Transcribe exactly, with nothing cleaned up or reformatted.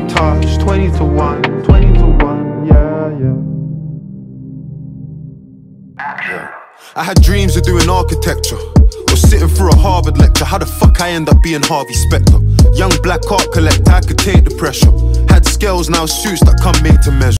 touch, twenty to one, twenty to one, yeah, yeah. I had dreams of doing architecture, or sitting through a Harvard lecture. How the fuck I end up being Harvey Specter? Young black art collector, I could take the pressure. Had scales, now suits that come made to measure.